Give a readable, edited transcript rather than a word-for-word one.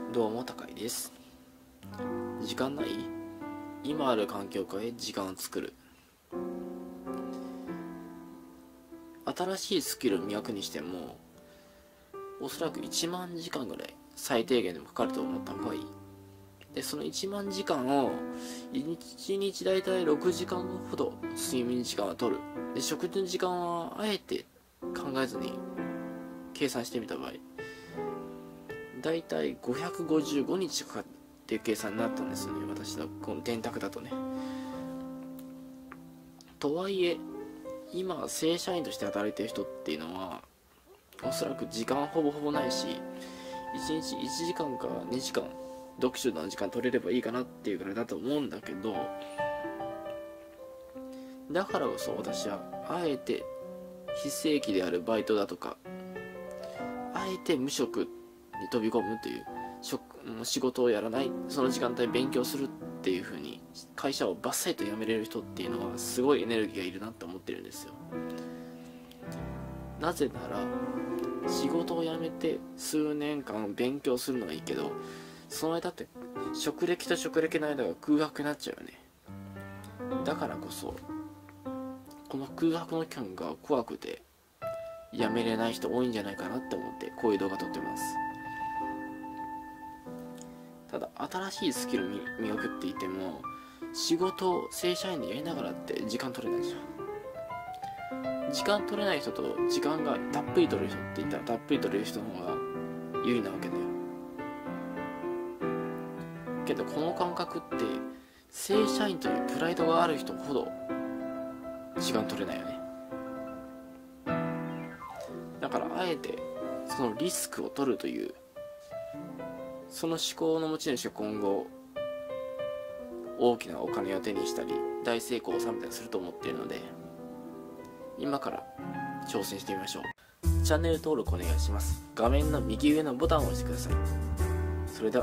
どうも高井です。時間ない？今ある環境下へ時間を作る。新しいスキルを磨くにしてもおそらく1万時間ぐらい最低限でもかかると思った方がいい。でその1万時間を1日だいたい6時間ほど睡眠時間は取る。で食事の時間はあえて考えずに計算してみた場合だいたい555日かかるっていう計算になったんですよね、私のこの電卓だとね。とはいえ今正社員として働いてる人っていうのはおそらく時間ほぼほぼないし、1日1時間か2時間読書の時間取れればいいかなっていうくらいだと思うんだけど、だからこそ私はあえて非正規であるバイトだとかあえて無職に飛び込むという仕事をやらない、その時間帯勉強するっていう風に会社をバッサリと辞めれる人っていうのはすごいエネルギーがいるなって思ってるんですよ。なぜなら仕事を辞めて数年間勉強するのはいいけど、その間って職歴と職歴の間が空白になっちゃうよね。だからこそこの空白の期間が怖くて辞めれない人多いんじゃないかなって思ってこういう動画撮ってます。ただ新しいスキル磨くって言っても仕事を正社員でやりながらって時間取れないじゃん。時間取れない人と時間がたっぷり取れる人って言ったらたっぷり取れる人の方が有利なわけだよ。けどこの感覚って正社員というプライドがある人ほど時間取れないよね。だからあえてそのリスクを取るというその思考の持ち主が今後大きなお金を手にしたり大成功を収めたりすると思っているので、今から挑戦してみましょう。チャンネル登録お願いします。画面の右上のボタンを押してください。それでは